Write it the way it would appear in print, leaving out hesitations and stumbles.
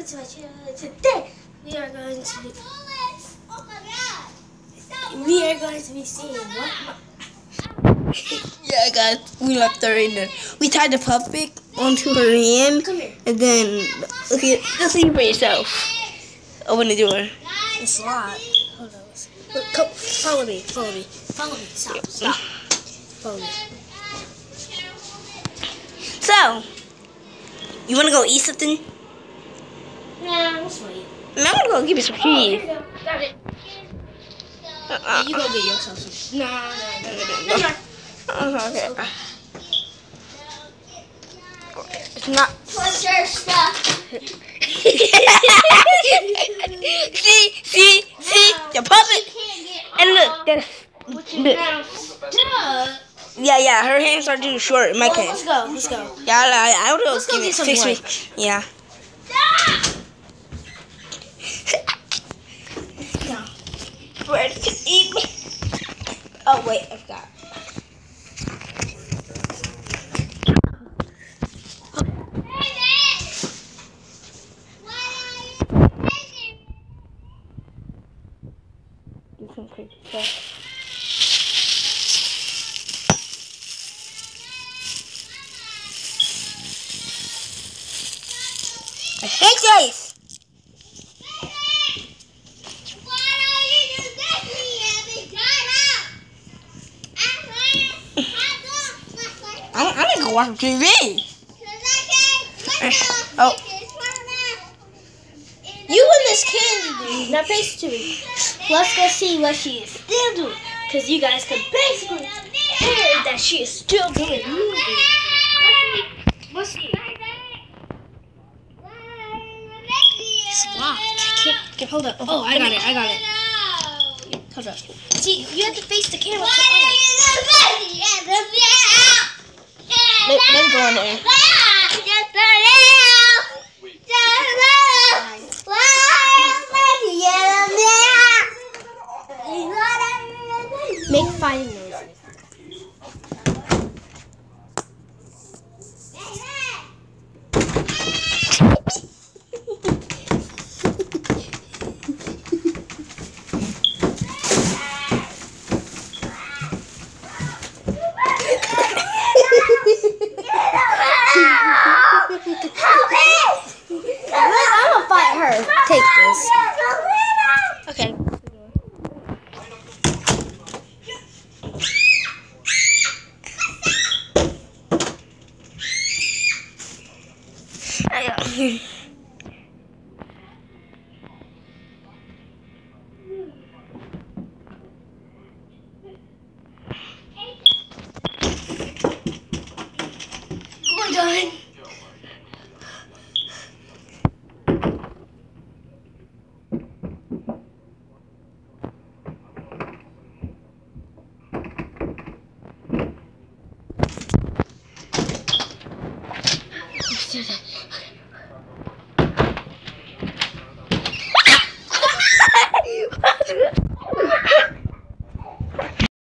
to my channel. Today we are going to be seeing what. Yeah, guys, we left her in there. We tied the puppet onto her hand. Come here. And then, okay, just see for yourself. Open the door. It's locked. Hold on. Look, come, follow me. Follow me. Follow me. Stop. Stop. Follow me. So, you want to go eat something? Nah, let's wait. I'm going to go give you some cheese. Here you go. Got it. You go get yourself some. No. Okay. It's not. What's your stuff? see, the puppet. And look, there's. Yeah, her hands are too short in my case. Let's go. Yeah, I would Let's go get some fix me. Yeah. No. Where to eat me? Oh wait, I forgot. Do some quick stuff. I hate this! I'm gonna go watch TV. Oh. You and this candy. Now face to me. Let's go see what she is still doing. Because you guys can basically hear that she is still doing moving. Let's see. It's locked. I can't hold up. Oh, I got it. Hold up. See, you have to face the camera to us. Let me go in there. Make fighting noises. I'm gonna fight her. Take this. Okay. We're done.